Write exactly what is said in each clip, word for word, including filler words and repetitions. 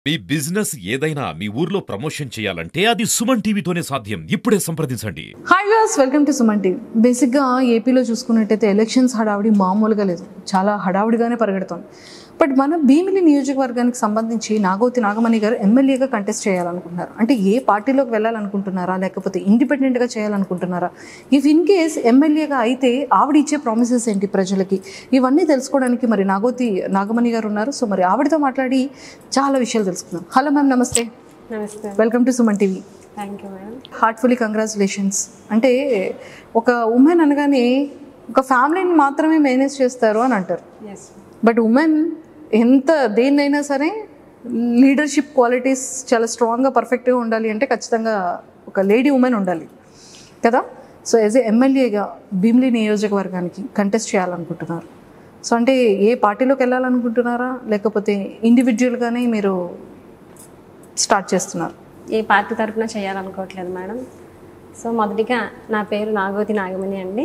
మీ business ఏదైనా మీ ఊర్లో promotion చేయాలంటే అది సుమన్ టీవీతోనే సాధ్యం. ఇప్పుడే సంప్రదించండి. Hi viewers, welcome to Suman TV. బేసిక్గా ఏపీలో చూసుకున్నట్టయితే ఎలక్షన్స్ హడావుడి మామూలుగా లేదు, చాలా హడావుడిగానే పరిగెడుతోంది. బట్ మన భీమిలి నియోజకవర్గానికి సంబంధించి నాగోతి నాగమణి గారు ఎమ్మెల్యేగా కంటెస్ట్ చేయాలనుకుంటున్నారు. అంటే ఏ పార్టీలోకి వెళ్ళాలనుకుంటున్నారా, లేకపోతే ఇండిపెండెంట్గా చేయాలనుకుంటున్నారా, ఇఫ్ ఇన్ కేస్ ఎమ్మెల్యేగా అయితే ఆవిడ ఇచ్చే ప్రామిసెస్ ఏంటి ప్రజలకి, ఇవన్నీ తెలుసుకోవడానికి మరి నాగోతి నాగమణి గారు ఉన్నారు. సో మరి ఆవిడతో మాట్లాడి చాలా విషయాలు తెలుసుకుందాం. హలో మ్యామ్, నమస్తే. నమస్తే, welcome to Suman TV. Thank you madam. Heartfully congratulations. అంటే ఒక ఉమెన్ అనగానే ఒక ఫ్యామిలీని మాత్రమే మేనేజ్ చేస్తారు అని అంటారు. ఎస్, బట్ ఉమెన్ ఎంత దేన్నైనా సరే లీడర్షిప్ క్వాలిటీస్ చాలా స్ట్రాంగ్గా పర్ఫెక్ట్గా ఉండాలి అంటే ఖచ్చితంగా ఒక లేడీ ఉమెన్ ఉండాలి కదా. సో యాజ్ ఏ ఎమ్మెల్యేగా భీమిలి నియోజకవర్గానికి కంటెస్ట్ చేయాలనుకుంటున్నారు. సో అంటే ఏ పార్టీలోకి వెళ్ళాలనుకుంటున్నారా, లేకపోతే ఇండివిజువల్గానే మీరు స్టార్ట్ చేస్తున్నారు? ఏ పార్టీ తరఫున చేయాలనుకోవట్లేదు మేడం. సో మొదటిగా నా పేరు నాగోతి నాగమణి అండి.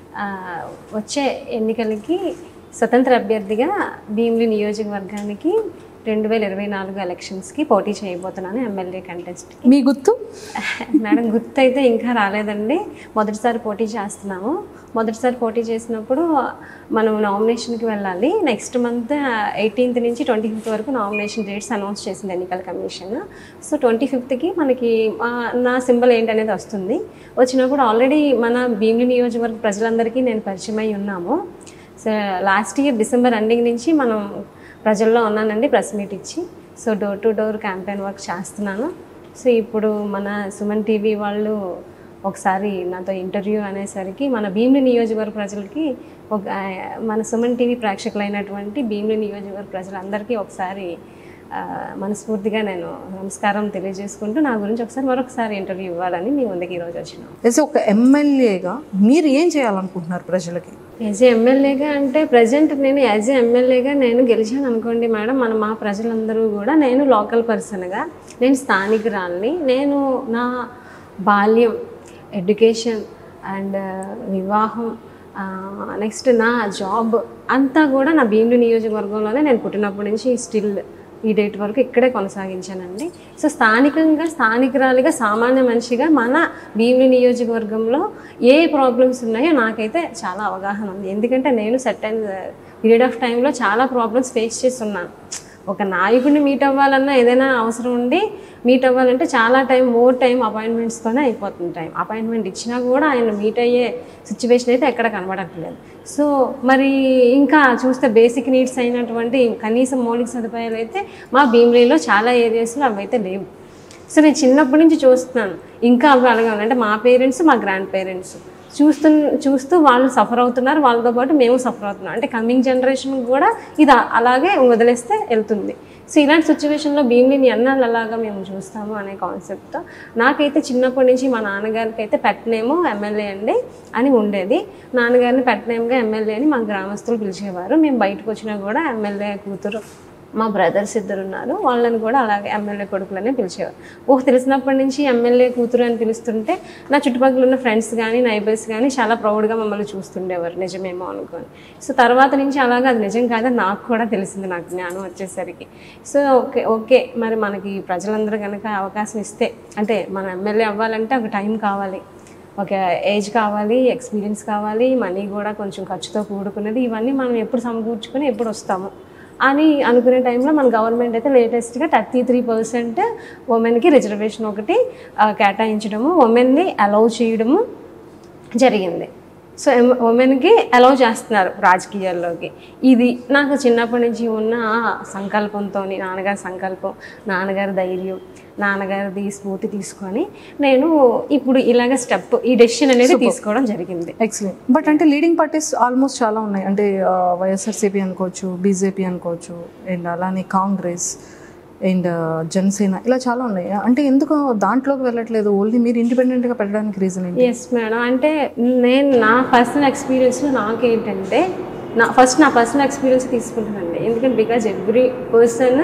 వచ్చే ఎన్నికలకి స్వతంత్ర అభ్యర్థిగా భీమిలి నియోజకవర్గానికి రెండు వేల ఇరవై నాలుగు ఎలక్షన్స్కి పోటీ చేయబోతున్నాను ఎమ్మెల్యే కంటెస్ట్. మీ గుర్తు మేడం గుర్తు అయితే ఇంకా రాలేదండి. మొదటిసారి పోటీ చేస్తున్నాము. మొదటిసారి పోటీ చేసినప్పుడు మనం నామినేషన్కి వెళ్ళాలి. నెక్స్ట్ మంత్ ఎయిటీన్త్ నుంచి ట్వంటీ ఫిఫ్త్ వరకు నామినేషన్ డేట్స్ అనౌన్స్ చేసింది ఎన్నికల కమిషన్. సో ట్వంటీ ఫిఫ్త్కి మనకి నా సింబల్ ఏంటనేది వస్తుంది. వచ్చినప్పుడు ఆల్రెడీ మన భీమిలి నియోజకవర్గ ప్రజలందరికీ నేను పరిచయం అయి ఉన్నాము. So last year December ending నుంచి మనం ప్రజల్లో ఉన్నానండి, ప్రెస్ మీట్ ఇచ్చి. So door to door campaign work చేస్తున్నాను. సో ఇప్పుడు మన సుమన్ టీవీ వాళ్ళు ఒకసారి నాతో ఇంటర్వ్యూ అనేసరికి మన భీమిలి నియోజకవర్గ ప్రజలకి ఒక మన సుమన్ టీవీ ప్రేక్షకులైనటువంటి భీమిలి నియోజకవర్గ ప్రజలందరికీ ఒకసారి మనస్ఫూర్తిగా నేను నమస్కారం తెలియజేసుకుంటూ నా గురించి ఒకసారి మరొకసారి ఇంటర్వ్యూ ఇవ్వాలని మీ ముందుకు ఈరోజు వచ్చినాం. యాజ్ ఒక ఎమ్మెల్యేగా మీరు ఏం చేయాలనుకుంటున్నారు ప్రజలకి? యాజ్ ఏ ఎమ్మెల్యేగా అంటే ప్రజెంట్ నేను యాజ్ ఏ ఎమ్మెల్యేగా నేను గెలిచాను అనుకోండి మేడం, మన మా ప్రజలందరూ కూడా నేను లోకల్ పర్సన్గా, నేను స్థానికురాల్ని, నేను నా బాల్యం, ఎడ్యుకేషన్ అండ్ వివాహం, నెక్స్ట్ నా జాబ్ అంతా కూడా నా భీమిలి నియోజకవర్గంలోనే నేను పుట్టినప్పటి నుంచి స్టిల్ ఈ డేట్ వరకు ఇక్కడే కొనసాగించానండి. సో స్థానికంగా స్థానికురాలిగా సామాన్య మనిషిగా మన భీమిలి నియోజకవర్గంలో ఏ ప్రాబ్లమ్స్ ఉన్నాయో నాకైతే చాలా అవగాహన ఉంది. ఎందుకంటే నేను సెట్ అయిన పీరియడ్ ఆఫ్ టైంలో చాలా ప్రాబ్లమ్స్ ఫేస్ చేస్తున్నాను. ఒక నాయకుడిని మీట్ అవ్వాలన్నా ఏదైనా అవసరం ఉండి మీట్ అవ్వాలంటే చాలా టైం, మోర్ టైం అపాయింట్మెంట్స్తోనే అయిపోతుంది. టైం అపాయింట్మెంట్ ఇచ్చినా కూడా ఆయన మీట్ అయ్యే సిచ్యువేషన్ అయితే ఎక్కడ కనబడట్లేదు. సో మరి ఇంకా చూస్తే బేసిక్ నీడ్స్ అయినటువంటి కనీసం మౌలిక సదుపాయాలు అయితే మా భీమిలిలో చాలా ఏరియాస్లో అవి అయితే లేవు. సో నేను చిన్నప్పటి నుంచి చూస్తున్నాను ఇంకా అవి అలాగే. అంటే మా పేరెంట్స్, మా గ్రాండ్ పేరెంట్స్ చూస్తూ చూస్తూ వాళ్ళు సఫర్ అవుతున్నారు, వాళ్ళతో పాటు మేము సఫర్ అవుతున్నాం. అంటే కమింగ్ జనరేషన్ కూడా ఇది అలాగే వదిలేస్తే వెళ్తుంది. సో ఇలాంటి సిచ్యువేషన్లో భీమిలిని ఎన్నాళ్ళు అలాగా మేము చూస్తాము అనే కాన్సెప్ట్తో నాకైతే చిన్నప్పటి నుంచి మా నాన్నగారికి అయితే పెట్టనేమో ఎమ్మెల్యే అండి అని ఉండేది. నాన్నగారిని పెట్టనేమ్గా ఎమ్మెల్యే అని మా గ్రామస్తులు పిలిచేవారు. మేము బయటకు వచ్చినా కూడా ఎమ్మెల్యే కూతురు, మా బ్రదర్స్ ఇద్దరు ఉన్నారు, వాళ్ళని కూడా అలాగే ఎమ్మెల్యే కొడుకులనే పిలిచేవారు. ఓహ్ తెలిసినప్పటి నుంచి ఎమ్మెల్యే కూతురు అని పిలుస్తుంటే నా చుట్టుపక్కల ఉన్న ఫ్రెండ్స్ కానీ నైబర్స్ కానీ చాలా ప్రౌడ్గా మమ్మల్ని చూస్తుండేవారు, నిజమేమో అనుకొని. సో తర్వాత నుంచి అలాగా అది నిజం కాదని నాకు కూడా తెలిసింది, నాకు జ్ఞానం వచ్చేసరికి. సో ఓకే ఓకే మరి మనకి ప్రజలందరూ కనుక అవకాశం ఇస్తే, అంటే మనం ఎమ్మెల్యే అవ్వాలంటే ఒక టైం కావాలి, ఒక ఏజ్ కావాలి, ఎక్స్పీరియన్స్ కావాలి, మనీ కూడా కొంచెం ఖర్చుతో కూడుకున్నది. ఇవన్నీ మనం ఎప్పుడు సమకూర్చుకొని ఎప్పుడు వస్తాము అని అనుకునే టైంలో మన గవర్నమెంట్ అయితే లేటెస్ట్గా థర్టీ త్రీ పర్సెంట్ ఉమెన్కి రిజర్వేషన్ ఒకటి కేటాయించడము, ఉమెన్ని అలౌ చేయడము జరిగింది. సో ఉమెన్కి అలౌ చేస్తున్నారు రాజకీయాల్లోకి. ఇది నాకు చిన్నప్పటి నుంచి ఉన్న సంకల్పంతో, నాన్నగారి సంకల్పం, నాన్నగారి ధైర్యం, నాన్నగారిది స్ఫూర్తి తీసుకొని నేను ఇప్పుడు ఇలాగ స్టెప్ ఈ డెసిషన్ అనేది తీసుకోవడం జరిగింది. ఎక్సలెంట్. బట్ అంటే లీడింగ్ పార్టీస్ ఆల్మోస్ట్ చాలా ఉన్నాయి. అంటే వైఎస్ఆర్సీపీ అనుకోవచ్చు, బీజేపీ అనుకోవచ్చు, అండ్ అలానే కాంగ్రెస్ అండ్ జనసేన, ఇలా చాలా ఉన్నాయి. అంటే ఎందుకు దాంట్లోకి వెళ్ళట్లేదు, ఓన్లీ మీరు ఇండిపెండెంట్గా పెట్టడానికి రీజన్ ఏంటి? ఎస్ మేడం, అంటే నేను నా పర్సనల్ ఎక్స్పీరియన్స్లో నాకేంటంటే నా ఫస్ట్ నా పర్సనల్ ఎక్స్పీరియన్స్ తీసుకుంటానండి. ఎందుకంటే బికాజ్ ఎవ్రీ పర్సన్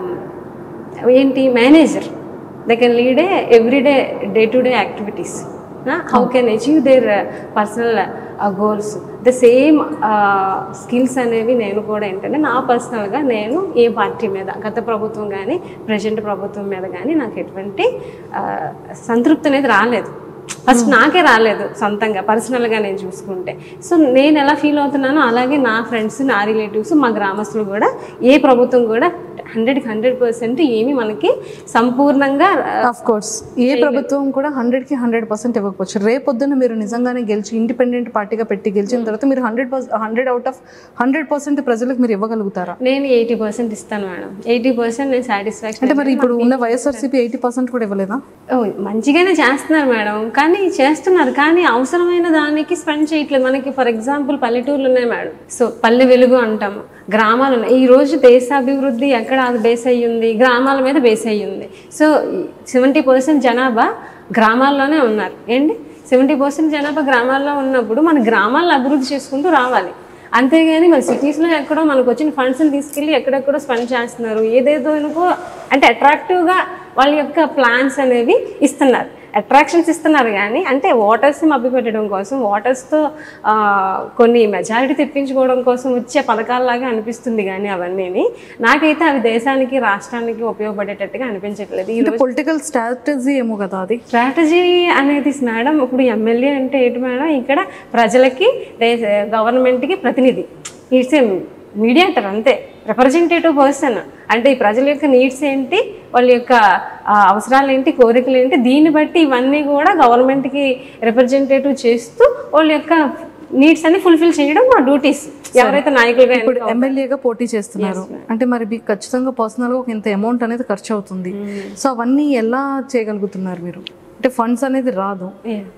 ఏంటి manager, they can lead a everyday day to day activities. How can achieve their personal goals. The same skills అనేవి నేను కూడా ఏంటంటే నా పర్సనల్గా నేను ఏ పార్టీ మీద గత ప్రభుత్వం కానీ ప్రజెంట్ ప్రభుత్వం మీద కానీ నాకు ఎటువంటి సంతృప్తి అనేది రాలేదు. ఫస్ట్ నాకే రాలేదు సొంతంగా పర్సనల్గా నేను చూసుకుంటే. సో నేను ఎలా ఫీల్ అవుతున్నానో అలాగే నా ఫ్రెండ్స్, నా రిలేటివ్స్, మా గ్రామస్తులు కూడా ఏ ప్రభుత్వం కూడా హండ్రెడ్కి హండ్రెడ్ పర్సెంట్ ఏమి మనకి సంపూర్ణంగా ఆఫ్ కోర్స్ ఏ ప్రభుత్వం కూడా హండ్రెడ్కి హండ్రెడ్ పర్సెంట్ ఇవ్వకపోవచ్చు. రేపొద్దున మీరు నిజంగానే గెలిచి ఇండిపెండెంట్ పార్టీగా పెట్టి గెలిచిన తర్వాత మీరు hundred hundred out of hundred percent ప్రజలకు మీరు ఇవ్వగలుగుతారా? నేను ఎయిటీ పర్సెంట్ ఇస్తాను మేడం. ఎయిటీ పర్సెంట్ నేను సాటిస్ఫాక్షన్. అంటే మరి ఇప్పుడు ఉన్న వైఎస్ఆర్సీపీ ఎయిటీ పర్సెంట్ కూడా ఇవ్వలేదా? ఓ మంచిగానే చేస్తున్నారు మేడం, కానీ చేస్తున్నారు కానీ అవసరమైన దానికి స్పెండ్ చేయట్లేదు. మనకి ఫర్ ఎగ్జాంపుల్ పల్లెటూర్లు ఉన్నాయి మేడం. సో పల్లె వెలుగు అంటాము, గ్రామాలు ఉన్నాయి. ఈ రోజు దేశాభివృద్ధి ఎక్కడ అది బేస్ అయ్యి ఉంది, గ్రామాల మీద బేస్ అయ్యి ఉంది. సో సెవెంటీ పర్సెంట్ జనాభా గ్రామాల్లోనే ఉన్నారు. ఏంటి సెవెంటీ పర్సెంట్ జనాభా గ్రామాల్లో ఉన్నప్పుడు మన గ్రామాలను అభివృద్ధి చేసుకుంటూ రావాలి. అంతేగాని మన సిటీస్లో ఎక్కడో మనకు వచ్చిన ఫండ్స్ని తీసుకెళ్ళి ఎక్కడెక్కడో స్పెండ్ చేస్తున్నారు. ఏదేదో అనుకో అంటే అట్రాక్టివ్గా వాళ్ళ యొక్క ప్లాన్స్ అనేవి ఇస్తున్నారు, అట్రాక్షన్స్ ఇస్తున్నారు. కానీ అంటే ఓటర్స్ని మభ్యపెట్టడం కోసం, ఓటర్స్తో కొన్ని మెజారిటీ తెప్పించుకోవడం కోసం వచ్చే పథకాలలాగా అనిపిస్తుంది. కానీ అవన్నీ నాకైతే అవి దేశానికి, రాష్ట్రానికి ఉపయోగపడేటట్టుగా అనిపించట్లేదు. ఈ పొలిటికల్ స్ట్రాటజీ ఏమో కదా అది. స్ట్రాటజీ అనేది మేడం ఇప్పుడు ఎమ్మెల్యే అంటే ఏంటి మేడం, ఇక్కడ ప్రజలకి గవర్నమెంట్కి ప్రతినిధి, ఇట్స్ ఏ మీడియేటర్ అంతే, రిప్రజెంటేటివ్ పర్సన్. అంటే ఈ ప్రజల యొక్క నీడ్స్ ఏంటి, వాళ్ళ యొక్క అవసరాలు ఏంటి, కోరికలు ఏంటి, దీన్ని బట్టి ఇవన్నీ కూడా గవర్నమెంట్కి రిప్రజెంటేటివ్ చేస్తూ వాళ్ళ యొక్క నీడ్స్ అన్ని ఫుల్ఫిల్ చేయడం మా డ్యూటీస్. ఎవరైతే నాయకులుగా ఇప్పుడు ఎమ్మెల్యేగా పోటీ చేస్తున్నారు అంటే మరి మీకు ఖచ్చితంగా పర్సనల్గా ఒక ఇంత అమౌంట్ అనేది ఖర్చు అవుతుంది. సో అవన్నీ ఎలా చేయగలుగుతున్నారు మీరు? అంటే ఫండ్స్ అనేది రాదు,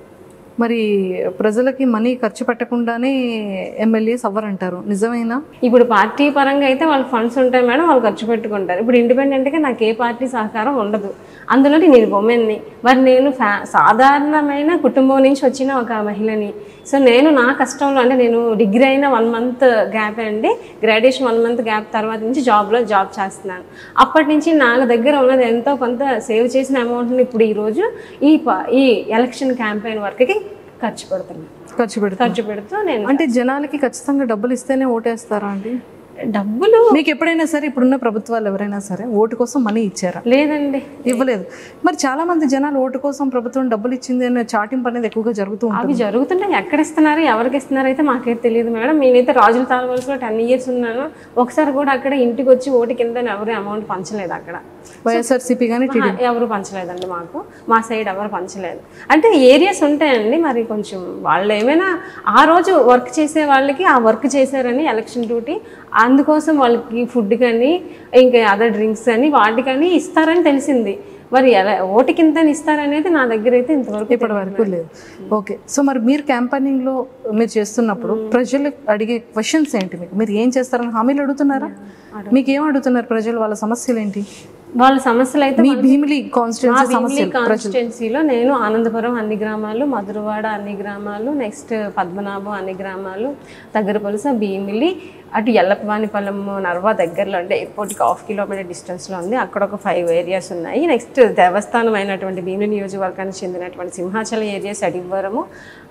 మరి ప్రజలకి మనీ ఖర్చు పెట్టకుండానే ఎమ్మెల్యేస్ అవ్వరంటారు, నిజమేనా? ఇప్పుడు పార్టీ పరంగా అయితే వాళ్ళ ఫండ్స్ ఉంటాయి మేడం, వాళ్ళు ఖర్చు పెట్టుకుంటారు. ఇప్పుడు ఇండిపెండెంట్గా నాకు ఏ పార్టీ సహకారం ఉండదు. అందులో నేను ఉమెన్ని, మరి నేను ఫ్యా సాధారణమైన కుటుంబం నుంచి వచ్చిన ఒక మహిళని. సో నేను నా కష్టంలో అంటే నేను డిగ్రీ అయిన వన్ మంత్ గ్యాప్ అండి, గ్రాడ్యుయేషన్ వన్ మంత్ గ్యాప్ తర్వాత నుంచి జాబ్లో జాబ్ చేస్తున్నాను. అప్పటి నుంచి నా దగ్గర ఉన్నది ఎంతో కొంత సేవ్ చేసిన అమౌంట్ని ఇప్పుడు ఈరోజు ఈ ఈ ఎలక్షన్ క్యాంపెయిన్ వర్క్కి ఖర్చు పెడుతున్నాను. ఖర్చు పెడుతూ ఖర్చు పెడుతూ నేను అంటే జనాలకి ఖచ్చితంగా డబ్బులు ఇస్తేనే ఓటేస్తారా అండి? డబ్బులు మీకు ఎప్పుడైనా సరే ఇప్పుడున్న ప్రభుత్వాలు ఎవరైనా సరే ఓటు కోసం మనీ ఇచ్చారా? లేదండి, ఇవ్వలేదు. మరి చాలా మంది జనాలు ఓటు కోసం ప్రభుత్వం డబ్బులు ఇచ్చింది అనే చాటింపు అనేది ఎక్కువగా జరుగుతూ ఉంటుంది. అవి జరుగుతుంటాయి. ఎక్కడ ఇస్తున్నారు, ఎవరికి ఇస్తున్నారు అయితే మాకైతే తెలియదు మేడం. నేనైతే రాజుల తాలవలసలో టెన్ ఇయర్స్ ఉన్నాను. ఒకసారి కూడా అక్కడ ఇంటికి వచ్చి ఓటు కింద ఎవరు అమౌంట్ పంచలేదు. అక్కడ వైఎస్ఆర్సీపీ కానీ ఎవరు పంచలేదండి, మాకు మా సైడ్ ఎవరు పంచలేదు. అంటే ఏరియాస్ ఉంటాయండి, మరి కొంచెం వాళ్ళు ఏమైనా ఆ రోజు వర్క్ చేసే వాళ్ళకి ఆ వర్క్ చేశారని ఎలక్షన్ డ్యూటీ, అందుకోసం వాళ్ళకి ఫుడ్ కానీ ఇంకా అదర్ డ్రింక్స్ అని వాటికని ఇస్తారని తెలిసింది. మరి ఎలా ఓటు కింద ఇస్తారనేది నా దగ్గర అయితే ఇంతవరకు ఇప్పటి వరకు లేదు. ఓకే, సో మరి మీరు క్యాంపెయినింగ్లో మీరు చేస్తున్నప్పుడు ప్రజలు అడిగే క్వశ్చన్స్ ఏంటి? మీకు మీరు ఏం చేస్తారని హామీలు అడుగుతున్నారా? మీకు ఏం అడుగుతున్నారు ప్రజలు? వాళ్ళ సమస్యలు ఏంటి? వాళ్ళ సమస్యలు అయితే మీ భీమిలి కాన్స్టిట్యున్సీ కాన్స్టిట్యున్సీలో నేను ఆనందపురం అన్ని గ్రామాలు, మధురవాడ అన్ని గ్రామాలు, నెక్స్ట్ పద్మనాభం అన్ని గ్రామాలు, దగ్గరపలుస, భీమిలి, అటు ఎల్లపవానిపల్లెం నర్వా దగ్గరలో అంటే ఎయిర్పోర్ట్కి హాఫ్ కిలోమీటర్ డిస్టెన్స్లో ఉంది. అక్కడ ఒక ఫైవ్ ఏరియాస్ ఉన్నాయి. నెక్స్ట్ దేవస్థానం అయినటువంటి భీమిలి నియోజకవర్గానికి చెందినటువంటి సింహాచలం ఏరియాస్, అడివరము,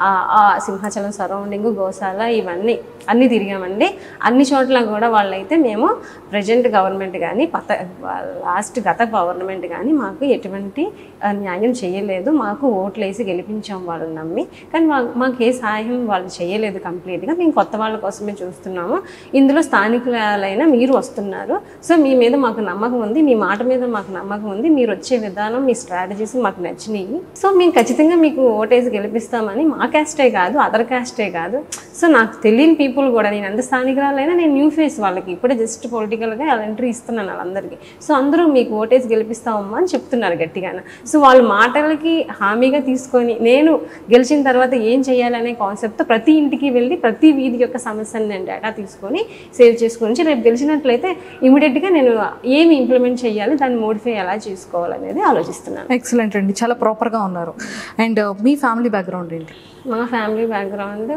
ఆ సింహాచలం సరౌండింగ్, గోశాల, ఇవన్నీ అన్నీ తిరిగామండి. అన్ని చోట్ల కూడా వాళ్ళైతే మేము ప్రజెంట్ గవర్నమెంట్ కానీ పత లాస్ట్ గత గవర్నమెంట్ కానీ మాకు ఎటువంటి న్యాయం చేయలేదు. మాకు ఓట్లు వేసి గెలిపించాం వాళ్ళని నమ్మి, కానీ మాకు మాకు ఏ సహాయం వాళ్ళు చేయలేదు కంప్లీట్గా. మేము కొత్త వాళ్ళ కోసమే చూస్తున్నాము. ఇందులో స్థానికులైనా మీరు వస్తున్నారు, సో మీ మీద మాకు నమ్మకం ఉంది, మీ మాట మీద మాకు నమ్మకం ఉంది, మీరు వచ్చే విధానం, మీ స్ట్రాటజీస్ మాకు నచ్చినాయి. సో మేము ఖచ్చితంగా మీకు ఓటేసి గెలిపిస్తామని మా క్యాస్టే కాదు, అదర్ క్యాస్టే కాదు, సో నాకు తెలియని పీపుల్ కూడా, నేను ఎంత స్థానికురాలైనా నేను న్యూ ఫేస్ వాళ్ళకి ఇప్పుడే జస్ట్ పొలిటికల్గా ఎంట్రీ ఇస్తున్నాను వాళ్ళందరికీ. సో అందరూ మీకు ఓటేసి గెలిపిస్తామమ్మా అని చెప్తున్నారు గట్టిగానే. సో వాళ్ళ మాటలకి హామీగా తీసుకొని నేను గెలిచిన తర్వాత ఏం చేయాలనే కాన్సెప్ట్తో ప్రతి ఇంటికి వెళ్ళి ప్రతి వీధి యొక్క సమస్యను నేను డేటా తీసుకొని సేవ్ చేసుకొని రేపు గెలిచినట్లయితే ఇమీడియట్గా నేను ఏమి ఇంప్లిమెంట్ చేయాలి, దాన్ని మోడిఫై ఎలా చేసుకోవాలనేది ఆలోచిస్తున్నాను. ఎక్సలెంట్ అండి, చాలా ప్రాపర్గా ఉన్నారు. అండ్ మీ ఫ్యామిలీ బ్యాక్గ్రౌండ్ ఏంటి? మా ఫ్యామిలీ బ్యాక్గ్రౌండ్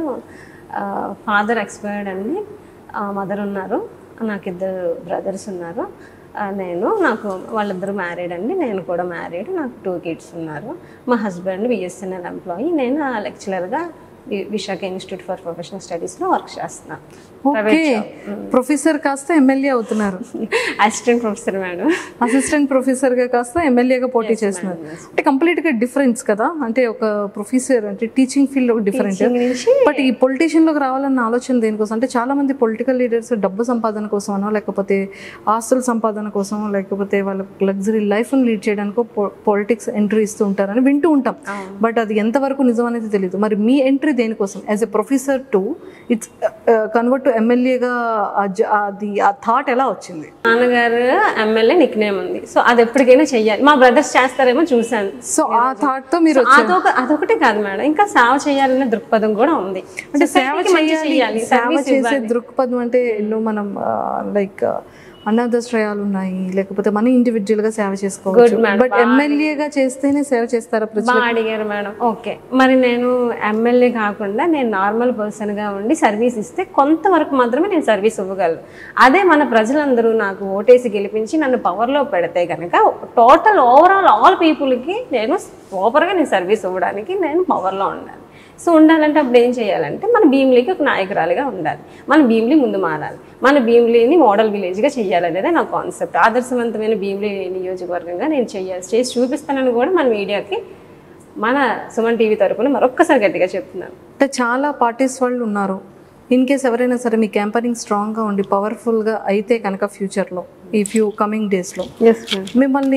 ఫాదర్ ఎక్స్పైర్డ్ అండి, మదర్ ఉన్నారు, నాకు ఇద్దరు బ్రదర్స్ ఉన్నారు. నేను నాకు వాళ్ళిద్దరూ మ్యారీడ్ అండి, నేను కూడా మ్యారీడ్, నాకు టూ కిడ్స్ ఉన్నారు. మా హస్బెండ్ బిఎస్ఎన్ఎల్ ఎంప్లాయీ, నేను లెక్చరర్గా విశాఖ ఇన్స్టిట్యూట్ ఫర్ ప్రొఫెషనల్ స్టడీస్లో వర్క్ చేస్తున్నాను. ఓకే, ప్రొఫెసర్ కాస్త ఎమ్మెల్యే అవుతున్నారు. Assistant professor madam. అసిస్టెంట్ ప్రొఫెసర్గా కాస్త ఎమ్మెల్యేగా పోటీ చేస్తున్నారు. అంటే కంప్లీట్గా డిఫరెన్స్ కదా, అంటే ఒక ప్రొఫెసర్ అంటే టీచింగ్ ఫీల్డ్ డిఫరెంట్, బట్ ఈ పొలిటీషియన్లోకి రావాలన్న ఆలోచన దేనికోసం అంటే చాలా మంది పొలిటికల్ లీడర్స్ డబ్బు సంపాదన కోసమనో లేకపోతే ఆస్తుల సంపాదన కోసమో లేకపోతే వాళ్ళ లగ్జరీ లైఫ్ని లీడ్ చేయడానికో పాలిటిక్స్ ఎంట్రీ ఇస్తూ ఉంటారని వింటూ ఉంటాం. బట్ అది ఎంతవరకు నిజం అనేది తెలియదు. మరి మీ ఎంట్రీ దేనికోసం? As a professor to its convert to ఎమ్మెల్యేగా అది ఆ థాట్ ఎలా వచ్చింది? నాన్నగారు ఎమ్మెల్యే నిక్ నేమ్ ఉంది, సో అది ఎప్పటికైనా చెయ్యాలి. మా బ్రదర్స్ చేస్తారేమో చూసాను, సో ఆ థాట్ తో మీరు అదొక అదొకటే కాదు మేడం, ఇంకా సేవ చేయాలనే దృక్పథం కూడా ఉంది. అంటే సేవ చేయాలి, సేవ చేసే దృక్పథం అంటే ఎన్నో మనం లైక్ అనాథాశ్రయాలు ఉన్నాయి, లేకపోతే మన ఇండివిజువల్ గా సేవ చేసుకోవచ్చు. బట్ ఎమ్మెల్యేగా చేస్తేనే సేవ చేస్తారా? బాగా అడిగారు మేడం. ఓకే, మరి నేను ఎమ్మెల్యే కాకుండా నేను నార్మల్ పర్సన్ గా ఉండి సర్వీస్ ఇస్తే కొంతవరకు మాత్రమే నేను సర్వీస్ ఇవ్వగలను. అదే మన ప్రజలందరూ నాకు ఓటేసి గెలిపించి నన్ను పవర్లో పెడితే కనుక టోటల్ ఓవరాల్ ఆల్ పీపుల్కి నేను ప్రాపర్గా నేను సర్వీస్ ఇవ్వడానికి నేను పవర్లో ఉండాలి. సో ఉండాలంటే అప్పుడు ఏం చేయాలంటే మన భీమిలీకి ఒక నాయకురాలిగా ఉండాలి, మన భీమిలీ ముందు మారాలి, మన భీమిలీని మోడల్ విలేజ్గా చేయాలనేదే నా కాన్సెప్ట్. ఆదర్శవంతమైన భీమిలీ నియోజకవర్గంగా నేను చేయాలి, చేసి చూపిస్తానని కూడా మన మీడియాకి మన సుమన్ టీవీ తరపున మరొక్కసారి గట్టిగా చెప్తున్నాను. అంటే చాలా పార్టీస్ వాళ్ళు ఉన్నారు, ఇన్ కేస్ ఎవరైనా సరే మీ క్యాంపెయినింగ్ స్ట్రాంగ్గా ఉండి పవర్ఫుల్గా అయితే కనుక ఫ్యూచర్లో ఈ ఫ్యూ కమింగ్ డేస్లో మిమ్మల్ని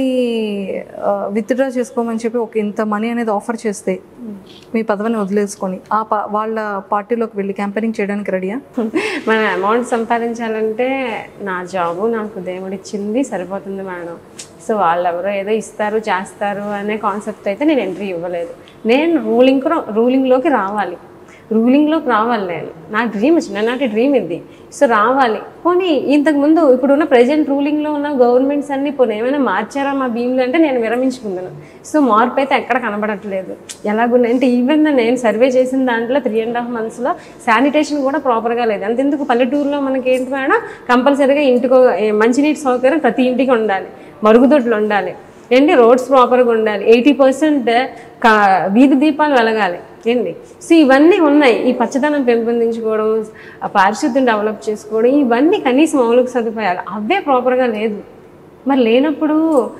విత్డ్రా చేసుకోమని చెప్పి ఒక ఇంత మనీ అనేది ఆఫర్ చేస్తే మీ పదవిని వదిలేసుకొని ఆ పా వాళ్ళ పార్టీలోకి వెళ్ళి క్యాంపెయినింగ్ చేయడానికి రెడీయా? మన అమౌంట్ సంపాదించాలంటే నా జాబు నాకు దేవుడు ఇచ్చింది సరిపోతుంది మేడం. సో వాళ్ళు ఎవరో ఏదో ఇస్తారు చేస్తారు అనే కాన్సెప్ట్ అయితే నేను ఎంట్రీ ఇవ్వలేదు. నేను రూలింగ్ రూలింగ్లోకి రావాలి, రూలింగ్లోకి రావాలి. నేను నా డ్రీమ్ చిన్ననాటి డ్రీమ్ ఇది. సో రావాలి. పోనీ ఇంతకుముందు ఇప్పుడున్న ప్రజెంట్ రూలింగ్లో ఉన్న గవర్నమెంట్స్ అన్ని పోనీ ఏమైనా మార్చారా మా భీములు అంటే నేను విరమించుకున్నాను. సో మార్పు అయితే ఎక్కడ కనబడట్లేదు. ఎలాగున్నా అంటే ఈవెన్ నేను సర్వే చేసిన దాంట్లో త్రీ అండ్ హాఫ్ మంత్స్లో శానిటేషన్ కూడా ప్రాపర్గా లేదు. అంతెందుకు పల్లెటూరులో మనకి ఏంటి మేడం, కంపల్సరీగా ఇంటికో మంచినీటి సౌకర్యం ప్రతి ఇంటికి ఉండాలి, మరుగుదొడ్లు ఉండాలి, ఏంటి రోడ్స్ ప్రాపర్గా ఉండాలి, ఎయిటీ పర్సెంట్ కా వీధి దీపాలు వెలగాలి ఏంటి. సో ఇవన్నీ ఉన్నాయి. ఈ పచ్చదనం పెంపొందించుకోవడం, పారిశుద్ధ్యం డెవలప్ చేసుకోవడం, ఇవన్నీ కనీసం మౌలిక సదుపాయాలు అవే ప్రాపర్గా లేదు. మరి లేనప్పుడు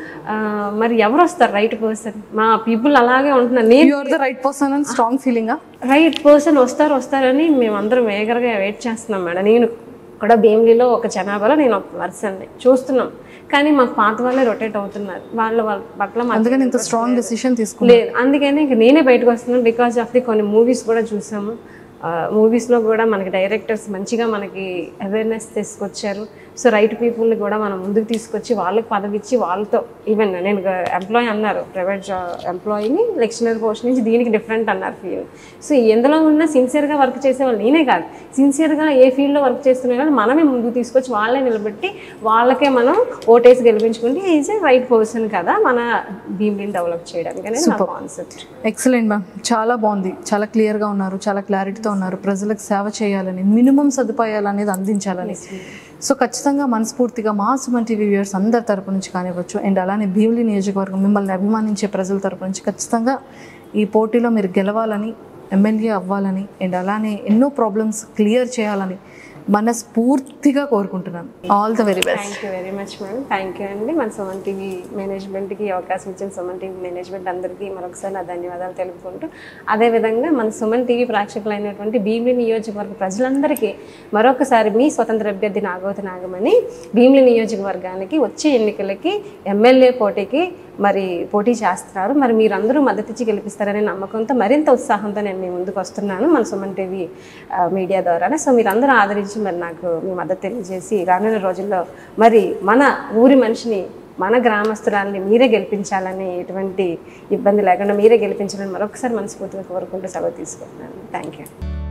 మరి ఎవరు వస్తారు రైట్ పర్సన్? మా పీపుల్ అలాగే ఉంటున్నారు. నేను రైట్ పర్సన్ అని స్ట్రాంగ్ ఫీలింగ్ రైట్ పర్సన్ వస్తారు వస్తారని మేమందరం వేగరగా వెయిట్ చేస్తున్నాం మేడం. నేను కూడా భీమిలీలో ఒక జనాభాలో నేను ఒక పర్సన్ని చూస్తున్నాం, కానీ మాకు పాత వాళ్ళే రొటేట్ అవుతున్నారు. వాళ్ళ వాళ్ళ పట్ల అందుకని ఇంత స్ట్రాంగ్ డెసిషన్ తీసుకోలేదు. అందుకని ఇంక నేనే బయటకు వస్తున్నాను. బికాస్ ఆఫ్ ది కొన్ని మూవీస్ కూడా చూసాము. మూవీస్లో కూడా మనకి డైరెక్టర్స్ మంచిగా మనకి అవేర్నెస్ తీసుకొచ్చారు. సో రైట్ పీపుల్ని కూడా మనం ముందుకు తీసుకొచ్చి వాళ్ళకి పదవి ఇచ్చి వాళ్ళతో ఈవెన్ నేను ఎంప్లాయీ అన్నారు, ప్రైవేట్ జాబ్ ఎంప్లాయీని లెక్చరర్ పోస్ట్ నుంచి దీనికి డిఫరెంట్ అన్నారు ఫీల్డ్. సో ఎందులో ఉన్నా సిన్సియర్గా వర్క్ చేసేవాళ్ళు నేనే కాదు, సిన్సియర్గా ఏ ఫీల్డ్లో వర్క్ చేస్తున్నా కానీ మనమే ముందుకు తీసుకొచ్చి వాళ్ళే నిలబెట్టి వాళ్ళకే మనం ఓటేసి గెలిపించుకుంటే ఈజ్ ఏ రైట్ పర్సన్ కదా మన భీమిలీని డెవలప్ చేయడానికి అనేది నా కాన్సెప్ట్. ఎక్సలెంట్ మ్యామ్, చాలా బాగుంది, చాలా క్లియర్గా ఉన్నారు, చాలా క్లారిటీతో ఉన్నారు. ప్రజలకు సేవ చేయాలని, మినిమం సదుపాయాలు అనేది అందించాలని. సో ఖచ్చితంగా మనస్ఫూర్తిగా మా సుమన్ టీవీ వ్యూవర్స్ అందరి తరపు నుంచి కానివ్వచ్చు, అండ్ అలానే భీమిలీ నియోజకవర్గం మిమ్మల్ని అభిమానించే ప్రజల తరపు నుంచి ఖచ్చితంగా ఈ పోటీలో మీరు గెలవాలని, ఎమ్మెల్యే అవ్వాలని, అండ్ అలానే ఎన్నో ప్రాబ్లమ్స్ క్లియర్ చేయాలని మనస్ఫూర్తిగా కోరుకుంటున్నాను. All the very best. Thank you very much madam. Thank you అండి. మన సుమన్ టీవీ మేనేజ్మెంట్కి అవకాశం ఇచ్చిన సుమన్ టీవీ మేనేజ్మెంట్ అందరికీ మరొకసారి నా ధన్యవాదాలు తెలుపుకుంటూ, అదేవిధంగా మన సుమన్ టీవీ ప్రేక్షకులైనటువంటి భీమిలీ నియోజకవర్గ ప్రజలందరికీ మరొకసారి మీ స్వతంత్ర అభ్యర్థి నాగవతి నాగమణి భీమిలీ నియోజకవర్గానికి వచ్చే ఎన్నికలకి ఎమ్మెల్యే పోటీకి మరి పోటీ చేస్తున్నారు. మరి మీరందరూ మద్దతు ఇచ్చి గెలిపిస్తారనే నమ్మకంతో మరింత ఉత్సాహంతో నేను మీ ముందుకు వస్తున్నాను మన సుమన్ టీవీ మీడియా ద్వారానే. సో మీరందరూ ఆదరించి మరి నాకు మీ మద్దతు తెలియజేసి రానున్న రోజుల్లో మరి మన ఊరి మనిషిని, మన గ్రామస్తురాలని మీరే గెలిపించాలని, ఎటువంటి ఇబ్బంది లేకుండా మీరే గెలిపించాలని మరొకసారి మనస్ఫూర్తిగా కోరుకుంటూ సెలవు తీసుకుంటున్నాను. Thank you.